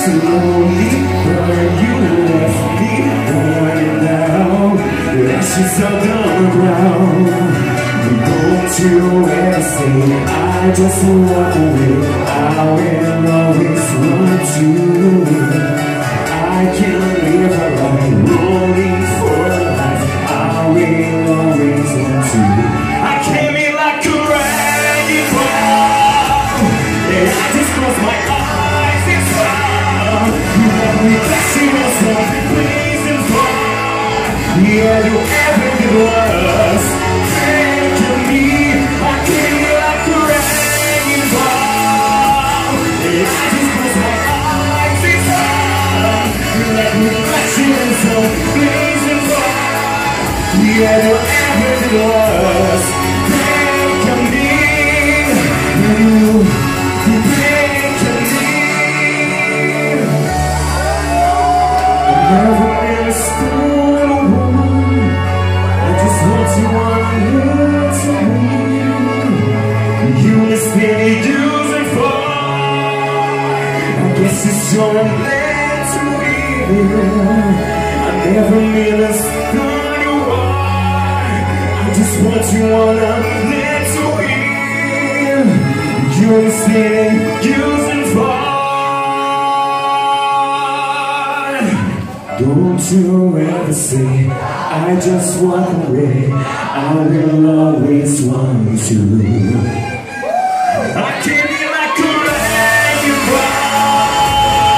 slowly burn. You left me going down, ashes all on the ground. Don't you ever say I just walk away. I will always run to you. I can't live alone, rolling for life. I will always run to you. I came in like a wrecking ball, and I just close my eyes and smile. You have me flashing yourself, blazing far. Yeah, you ever did worse. Taking me, I came in like a wrecking ball, and I just close my eyes and smile. You let me flashing yourself, blazing far. Yeah, you ever did worse. Taking me, you breaking me. I've never been a stone woman. I just want you on here to me. You must be using for. I guess it's your plan to be here. I never mean a stone woman. I just want you on a little wheel. You're still using for. Don't you ever say I just walk away. I will always want to. I can't be like a wrecking ball.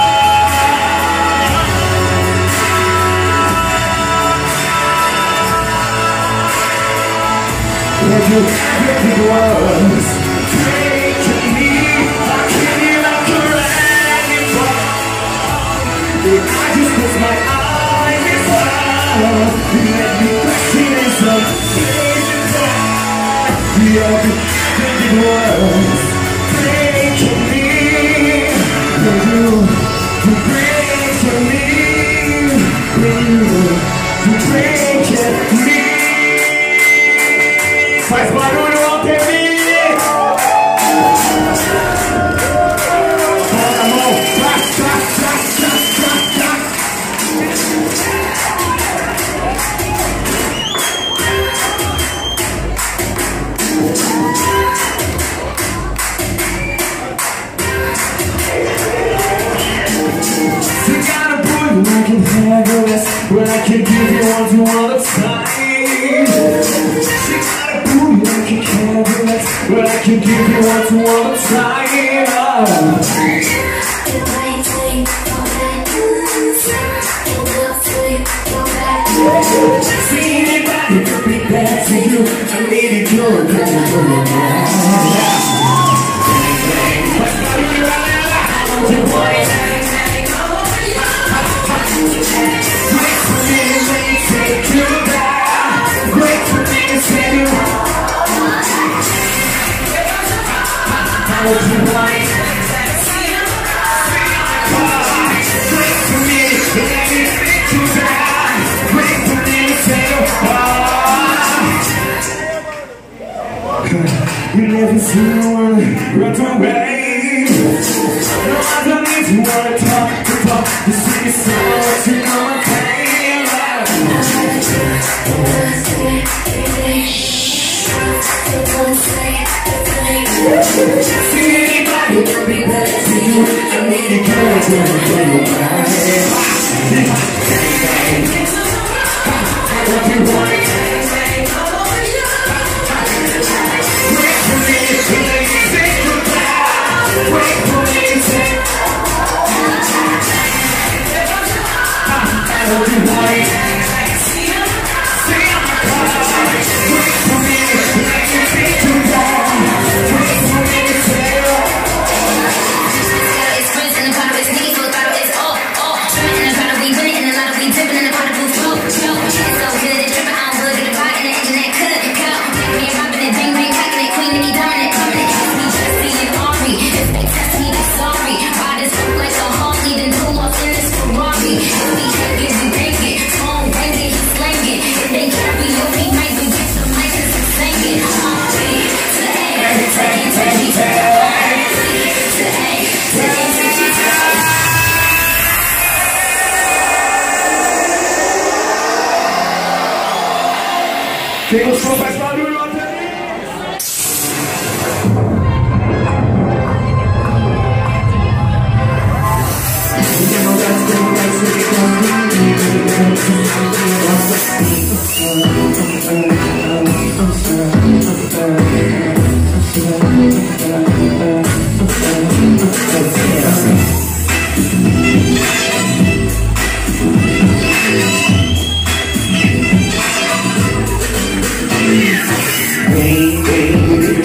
Have you ever been once taking me? I can't be like a wrecking ball. I just close my eyes and smile. You let me question in some places. You have to think it was taking me. You breaking me. You breaking me. Faz barulho, Altemir! Bota a mão, tras, tras, tras, tras, tras, tras. You got a boy when I can have your rest, when I can give you one to all the time. You got a boy when I can have your rest, when I can give you one to all the time. See anybody could be bad to you. I need it good, cause you're doing bad. Wait for me, let me take you down. Wait for me to tell you how would you like? Wait for me, let me take you down. Wait for me to tell you. You never see no one run away. No, I don't need to wanna talk, to see you so much, you know my pain. See anybody can be better to you. I need to go to your body. What you want? Wait for me, let me take you down. Wait for me to take. What you want? Wait for me, let me take you down. Wait for me to take. It's friends in the bottle, it's niggas full of bottle, it's all. Tripping in the bottle, we winning in the lotto, we dipping in the bottle, blue flow. It's so good, it's dripping out.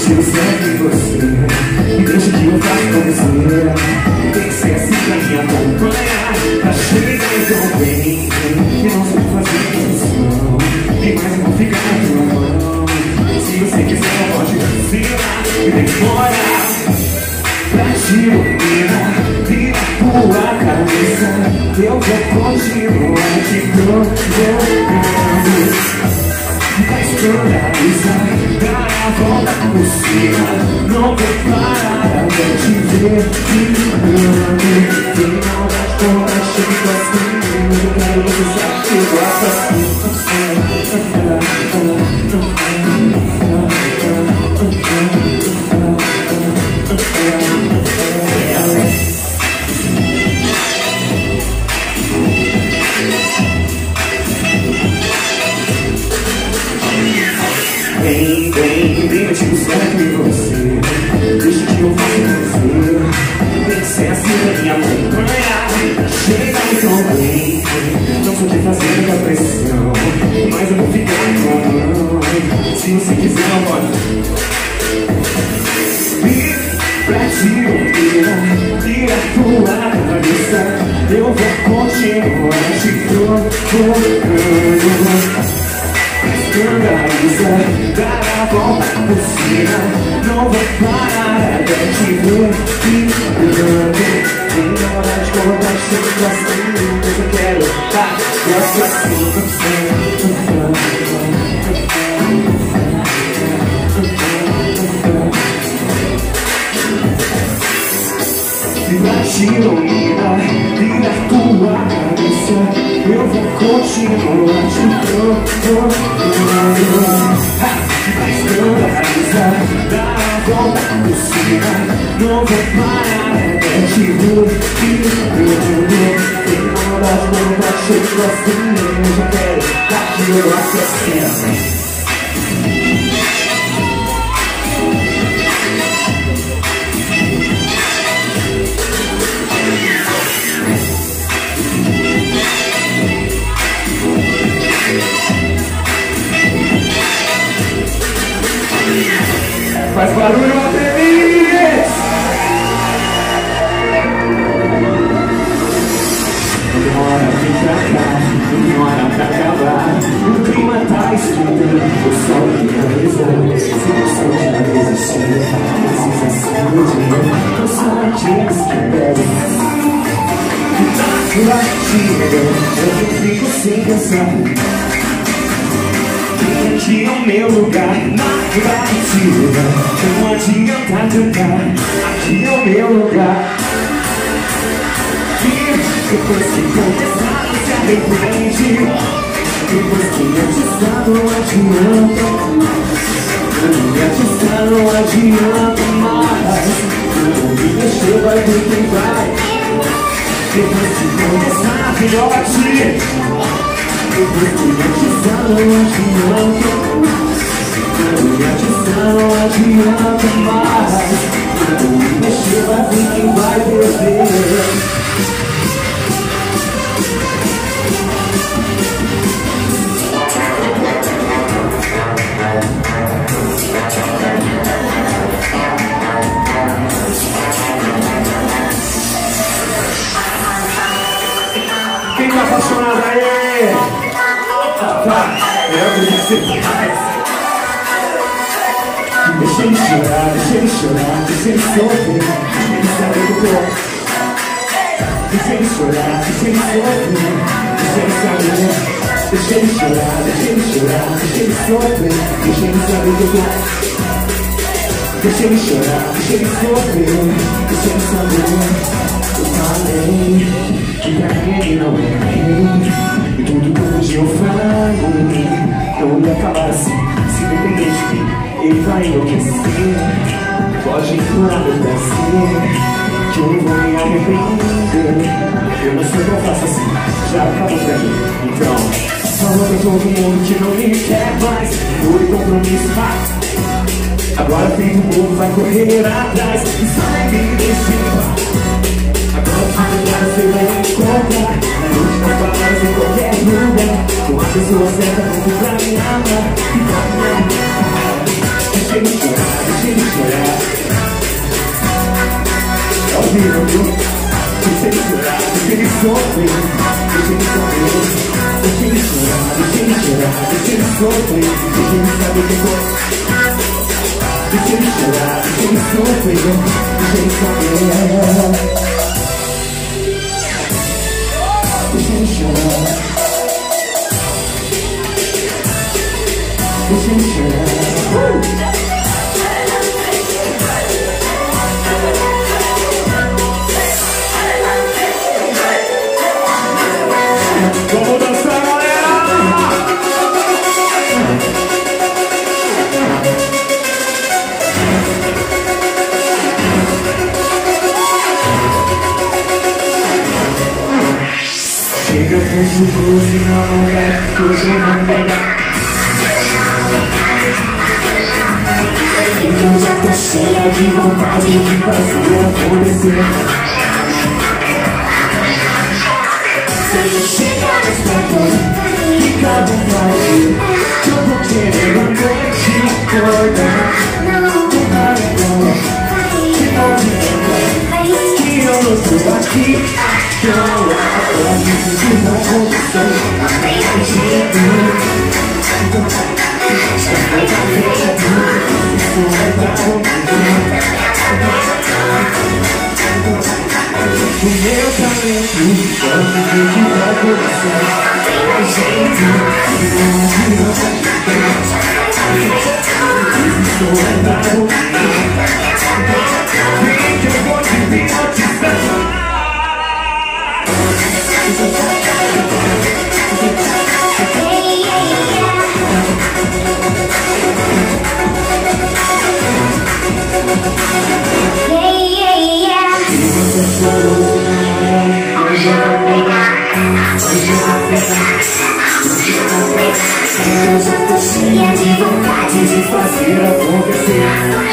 tiro sempre em você. E deixa que eu faço com você. Tem que ser assim pra me acompanhar, pra chegar tão bem. E não sei fazer posição, e mais eu vou ficar na tua mão. Se você quiser eu pode vacilar e demorar pra te iluminar, vira tua cabeça. Eu vou continuar te provocando, vai escandalizar, dar a volta por cima. Não vou parar até te ver vibrando. Tem maldade toda chega assim, eu quero você sabe que eu gosto assim. Vem, eu tiro certo em você. Deixa que eu faço com você. Tem que ser assim pra me acompanhar, chega tão bem. Não sou de fazer muita pressão, mas eu vou ficar com a mão. Se você quiser eu pode vir pra te ouvir, tira tua cabeça. Eu vou continuar te provocando, escandaliza, dar a volta por cima. Não vou parar até te ver vibrando. Tem hora de colocar sempre assim, mas eu quero tá, gosto assim. Se pra te iluminar, vira tua cabeça. Eu vou continuar te provocando, vai escandalizar, dar a volta por cima. Não vou parar até te ver vibrando. Tem maldade quando tá cheio assim, eu já quero dar que eu gosto assim. Faz barulho, Atremis! Não demora vir pra cá, não demora pra acabar. O clima tá esquentando, o sol finalizou. Se você já desistiu, precisa sacudir. Eu sou aqueles que bebem na batida, eu fico sem pensar. Aqui é o meu lugar, na batida. Não adianta tentar, aqui é o meu lugar. E depois que começar, se arrepende. Depois que atiçar, não adianta. E atiçar não adianta mais. Não me deixou, vai ver quem vai. Depois que começar, filhote. Depois que atiçar, não adianta. E atiçar não adianta mais. Não me deixou, vai ver quem vai perder. Quem tá apaixonado aí? Tá, é o que você faz. Deixa ele chorar, deixa ele chorar, deixa ele sofrer. Ele sabe do corpo. Deixa ele chorar, deixa ele sofrer. Deixa ele saber. Deixa ele chorar, deixa ele chorar, deixa ele sofrer. Deixa ele saber do corpo. Deixa ele chorar, deixa ele sofrer. Deixa ele saber. Eu falei que pra ele não é eu. E tudo que hoje eu falei não ia acabar assim. Se depender de mim, ele vai enlouquecer. Pode implorar meu prazer, que eu não vou me arrepender. Eu não sei o que eu faço assim, já acabou pra mim. Então, fala pra todo mundo que não me quer mais. Foi compromisso, agora tem um povo, vai correr atrás e sai me deixar. Agora você vai encontrar na última palavra em qualquer lugar, com a pessoa certa pronto pra me amar e pra me amar. deixa ele chorar. Ouvindo, deixa ele chorar, deixa ele sofrer, deixa ele sofrer, deixa ele chorar, deixa ele chorar, deixa ele sofrer, deixa ele saber que eu deixa ele chorar, deixa ele sofrer, deixa ele saber, deixa ele chorar, deixa ele chorar. Vamos dançar, galera! Chega com sucose, não é hoje não pega. Eu já tô cheia de vontade de fazer acontecer. Chega nos platôs, fica à vontade. Que eu vou querer uma noite acordar. Não para agora, que não me lembra que eu não tô aqui. Que eu agora me sinto na condição. Tem jeito. Já foi pra frente, isso é pra convidar. O meu talento, quando eu tiver coração, tem mais jeito, não adianta isso é pra convidar. Vem que eu vou te hipnotizar. Eu já tô cheia de vontade de fazer acontecer.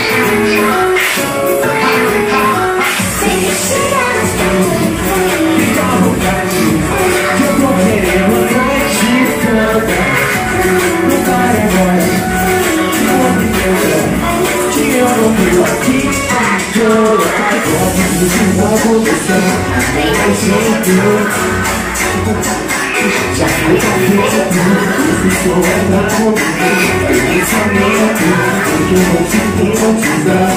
Sem chegar nas portas, fica à vontade. Que eu tô querendo a noite toda. Não para agora, não me lembra que eu não tô aqui agora. Agora preciso acontecer. Tem mais jeito. Já foi pra frente, isso é pra conviver. Pensamento, porque eu vou te hipnotizar.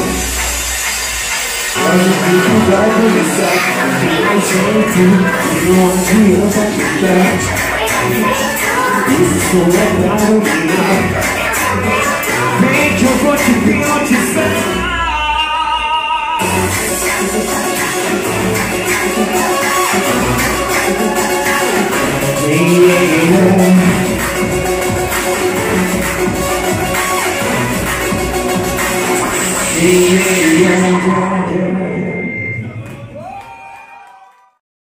Hoje o vídeo vai começar. Tem mais jeito, não adianta ficar. Isso é pra conviver. Vem que eu vou te hipnotizar. Yeah.